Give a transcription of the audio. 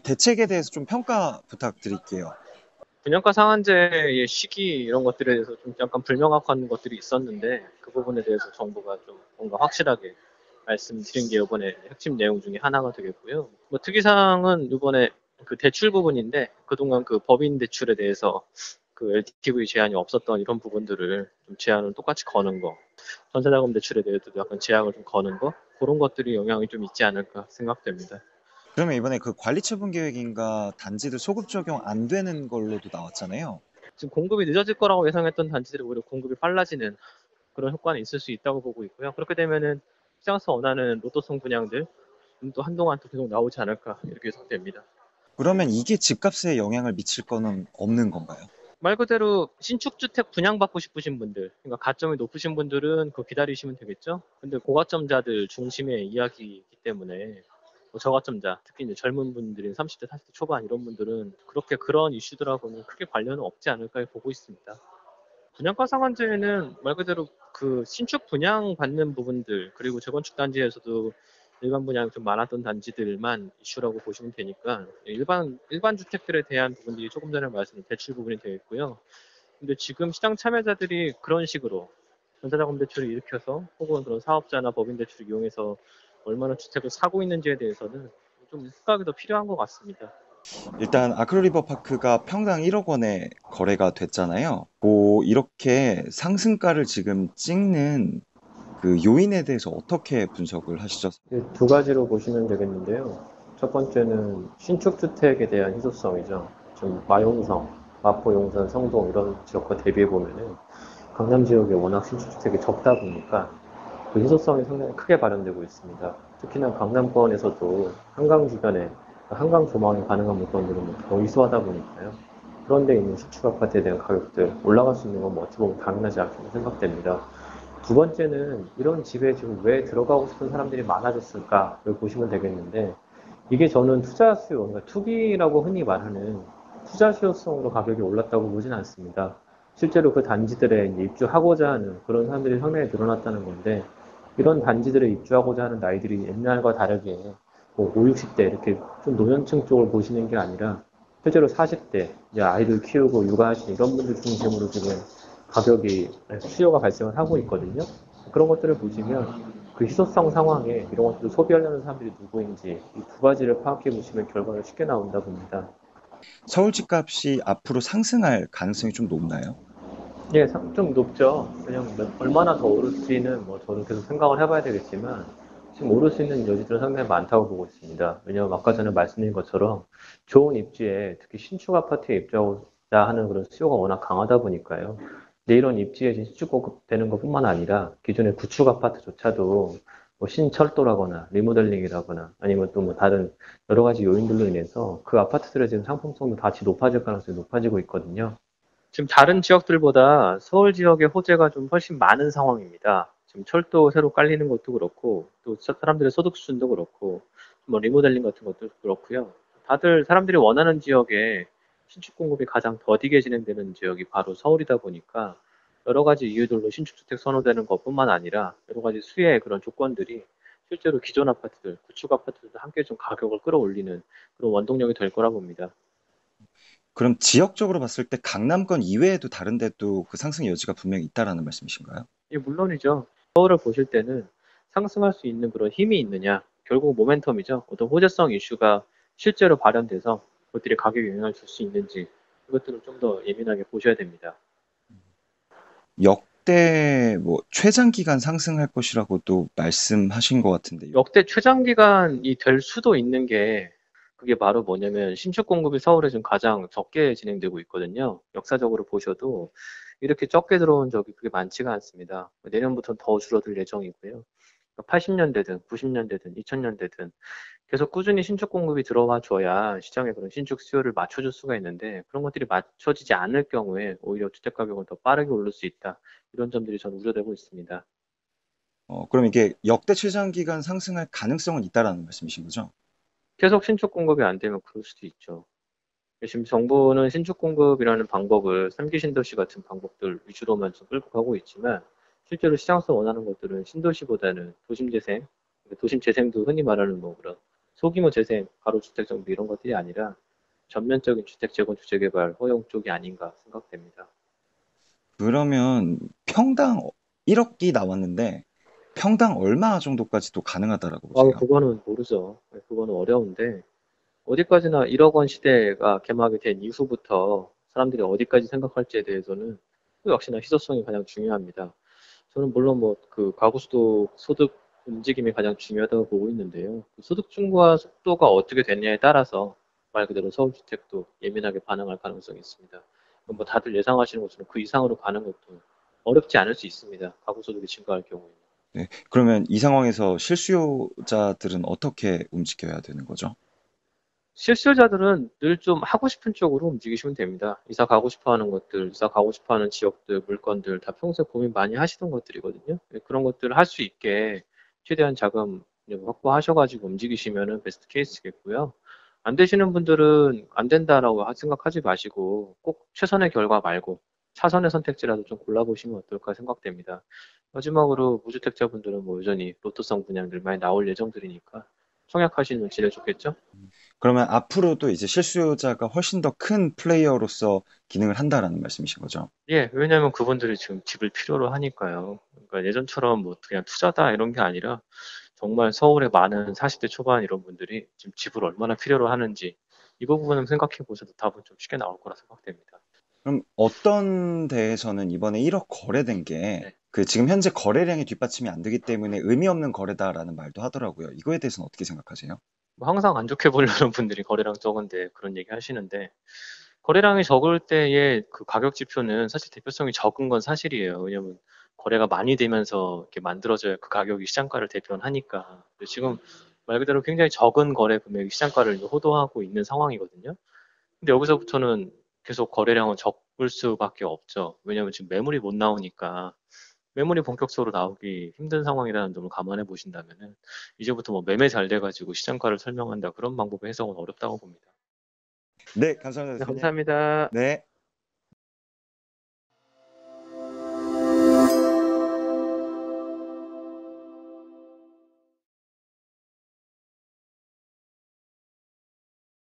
대책에 대해서 좀 평가 부탁드릴게요. 분양가 상한제의 시기 이런 것들에 대해서 좀 약간 불명확한 것들이 있었는데 그 부분에 대해서 정부가 좀 뭔가 확실하게 말씀드린 게 이번에 핵심 내용 중에 하나가 되겠고요. 뭐 특이사항은 이번에 그 대출 부분인데 그동안 그 법인 대출에 대해서 그 LTV 제한이 없었던 이런 부분들을 좀 제한을 똑같이 거는 거, 전세자금 대출에 대해서도 약간 제약을 좀 거는 거, 그런 것들이 영향이 좀 있지 않을까 생각됩니다. 그러면 이번에 그 관리처분 계획인가 단지들 소급 적용 안 되는 걸로도 나왔잖아요. 지금 공급이 늦어질 거라고 예상했던 단지들이 오히려 공급이 빨라지는 그런 효과는 있을 수 있다고 보고 있고요. 그렇게 되면은 시장에서 원하는 로또성 분양들 또 한동안 또 계속 나오지 않을까 이렇게 예상됩니다. 그러면 이게 집값에 영향을 미칠 거는 없는 건가요? 말 그대로 신축주택 분양받고 싶으신 분들, 그러니까 가점이 높으신 분들은 그거 기다리시면 되겠죠. 근데 고가점자들 중심의 이야기이기 때문에 뭐 저가점자, 특히 이제 젊은 분들인 30대, 40대 초반 이런 분들은 그렇게 그런 이슈들하고는 크게 관련은 없지 않을까 보고 있습니다. 분양가 상한제는 말 그대로 그 신축 분양 받는 부분들 그리고 재건축 단지에서도 일반 분양이 좀 많았던 단지들만 이슈라고 보시면 되니까 일반 주택들에 대한 부분들이 조금 전에 말씀드린 대출 부분이 되겠고요. 근데 지금 시장 참여자들이 그런 식으로 전세자금 대출을 일으켜서 혹은 그런 사업자나 법인 대출을 이용해서 얼마나 주택을 사고 있는지에 대해서는 좀 생각이 더 필요한 것 같습니다. 일단 아크로리버 파크가 평당 1억 원에 거래가 됐잖아요. 뭐 이렇게 상승가를 지금 찍는 그 요인에 대해서 어떻게 분석을 하시죠? 두 가지로 보시면 되겠는데요. 첫 번째는 신축주택에 대한 희소성이죠. 좀 마용성, 마포, 용산, 성동 이런 지역과 대비해 보면은 강남 지역에 워낙 신축주택이 적다 보니까 그 희소성이 상당히 크게 발현되고 있습니다. 특히나 강남권에서도 한강 주변에 한강 조망이 가능한 물건들은 더 희소하다 보니까요. 그런데 있는 신축 아파트에 대한 가격들 올라갈 수 있는 건 뭐 어찌 보면 당연하지 않게 생각됩니다. 두 번째는 이런 집에 지금 왜 들어가고 싶은 사람들이 많아졌을까를 보시면 되겠는데 이게 저는 투자 수요, 그러니까 투기라고 흔히 말하는 투자 수요성으로 가격이 올랐다고 보진 않습니다. 실제로 그 단지들에 이제 입주하고자 하는 그런 사람들이 상당히 늘어났다는 건데 이런 단지들에 입주하고자 하는 나이들이 옛날과 다르게 뭐 5, 60대 이렇게 좀 노년층 쪽을 보시는 게 아니라 실제로 40대 이제 아이들 키우고 육아하시는 이런 분들 중심으로 지금 가격이 수요가 발생을 하고 있거든요. 그런 것들을 보시면 그 희소성 상황에 이런 것들을 소비하려는 사람들이 누구인지 이 두 가지를 파악해 보시면 결과가 쉽게 나온다 봅니다. 서울 집값이 앞으로 상승할 가능성이 좀 높나요? 예, 좀 높죠. 왜냐면 얼마나 더 오를지는 뭐 저도 계속 생각을 해봐야 되겠지만 지금 오를 수 있는 여지들은 상당히 많다고 보고 있습니다. 왜냐면 아까 전에 말씀드린 것처럼 좋은 입지에 특히 신축 아파트에 입주하고자 하는 그런 수요가 워낙 강하다 보니까요. 근데 이런 입지에 신축 공급되는 것뿐만 아니라 기존의 구축 아파트조차도 뭐 신철도라거나 리모델링이라거나 아니면 또 뭐 다른 여러 가지 요인들로 인해서 그 아파트들의 지금 상품성도 같이 높아질 가능성이 높아지고 있거든요. 지금 다른 지역들보다 서울 지역의 호재가 좀 훨씬 많은 상황입니다. 지금 철도 새로 깔리는 것도 그렇고, 또 사람들의 소득 수준도 그렇고, 뭐 리모델링 같은 것도 그렇고요. 다들 사람들이 원하는 지역에 신축 공급이 가장 더디게 진행되는 지역이 바로 서울이다 보니까 여러 가지 이유들로 신축주택 선호되는 것뿐만 아니라 여러 가지 수혜의 그런 조건들이 실제로 기존 아파트들, 구축 아파트들도 함께 좀 가격을 끌어올리는 그런 원동력이 될 거라 봅니다. 그럼 지역적으로 봤을 때 강남권 이외에도 다른 데도 그 상승 여지가 분명히 있다라는 말씀이신가요? 예, 물론이죠. 서울을 보실 때는 상승할 수 있는 그런 힘이 있느냐, 결국 모멘텀이죠. 어떤 호재성 이슈가 실제로 발현돼서 그것들이 가격에 영향을 줄 수 있는지 이것들을 좀 더 예민하게 보셔야 됩니다. 역대 뭐 최장 기간 상승할 것이라고도 말씀하신 것 같은데요. 역대 최장 기간이 될 수도 있는 게 그게 바로 뭐냐면 신축 공급이 서울에 지금 가장 적게 진행되고 있거든요. 역사적으로 보셔도 이렇게 적게 들어온 적이 그게 많지가 않습니다. 내년부터는 더 줄어들 예정이고요. 80년대든 90년대든 2000년대든 계속 꾸준히 신축 공급이 들어와 줘야 시장에 그런 신축 수요를 맞춰줄 수가 있는데 그런 것들이 맞춰지지 않을 경우에 오히려 주택 가격은 더 빠르게 오를 수 있다. 이런 점들이 저는 우려되고 있습니다. 그럼 이게 역대 최장 기간 상승할 가능성은 있다라는 말씀이신 거죠? 계속 신축 공급이 안 되면 그럴 수도 있죠. 지금 정부는 신축 공급이라는 방법을 3기 신도시 같은 방법들 위주로만 좀 끌고 가고 있지만 실제로 시장에서 원하는 것들은 신도시보다는 도심 재생, 도심 재생도 흔히 말하는 뭐 그런 소규모 재생, 가로주택 정비 이런 것들이 아니라 전면적인 주택 재건축 재개발 허용 쪽이 아닌가 생각됩니다. 그러면 평당 1억이 나왔는데 평당 얼마 정도까지 또 가능하다라고 보세요? 그거는 모르죠. 그거는 어려운데 어디까지나 1억 원 시대가 개막이 된 이후부터 사람들이 어디까지 생각할지에 대해서는 또 역시나 희소성이 가장 중요합니다. 저는 물론 뭐 그 가구 수도 소득 움직임이 가장 중요하다고 보고 있는데요. 그 소득 증가 속도가 어떻게 됐냐에 따라서 말 그대로 서울주택도 예민하게 반응할 가능성이 있습니다. 뭐 다들 예상하시는 것처럼 그 이상으로 가는 것도 어렵지 않을 수 있습니다. 가구 소득이 증가할 경우에는. 네. 그러면 이 상황에서 실수요자들은 어떻게 움직여야 되는 거죠? 실수요자들은 늘 좀 하고 싶은 쪽으로 움직이시면 됩니다. 이사 가고 싶어 하는 것들, 이사 가고 싶어 하는 지역들, 물건들 다 평소에 고민 많이 하시던 것들이거든요. 그런 것들을 할 수 있게 최대한 자금 확보하셔가지고 움직이시면은 베스트 케이스겠고요. 안 되시는 분들은 안 된다라고 생각하지 마시고 꼭 최선의 결과 말고 차선의 선택지라도 좀 골라보시면 어떨까 생각됩니다. 마지막으로 무주택자분들은 뭐 여전히 로또성 분양들 많이 나올 예정들이니까 청약하시면 지내 좋겠죠? 그러면 앞으로도 이제 실수요자가 훨씬 더 큰 플레이어로서 기능을 한다라는 말씀이신 거죠? 예, 왜냐면 그분들이 지금 집을 필요로 하니까요. 그러니까 예전처럼 뭐 그냥 투자다 이런 게 아니라 정말 서울의 많은 40대 초반 이런 분들이 지금 집을 얼마나 필요로 하는지 이 부분을 생각해 보셔도 답은 좀 쉽게 나올 거라 생각됩니다. 그럼 어떤 데에서는 이번에 1억 거래된 게 네. 그 지금 현재 거래량이 뒷받침이 안 되기 때문에 의미 없는 거래다라는 말도 하더라고요. 이거에 대해서는 어떻게 생각하세요? 뭐 항상 안 좋게 보려는 분들이 거래량 적은데 그런 얘기 하시는데 거래량이 적을 때의 그 가격 지표는 사실 대표성이 적은 건 사실이에요. 왜냐면 거래가 많이 되면서 이렇게 만들어져야 그 가격이 시장가를 대변하니까. 근데 지금 말 그대로 굉장히 적은 거래 금액이 시장가를 호도하고 있는 상황이거든요. 근데 여기서부터는 계속 거래량은 적을 수밖에 없죠. 왜냐면 지금 매물이 못 나오니까 매물이 본격적으로 나오기 힘든 상황이라는 점을 감안해 보신다면은 이제부터 뭐 매매 잘 돼가지고 시장가를 설명한다 그런 방법의 해석은 어렵다고 봅니다. 네, 감사합니다, 네, 대표님. 감사합니다. 네.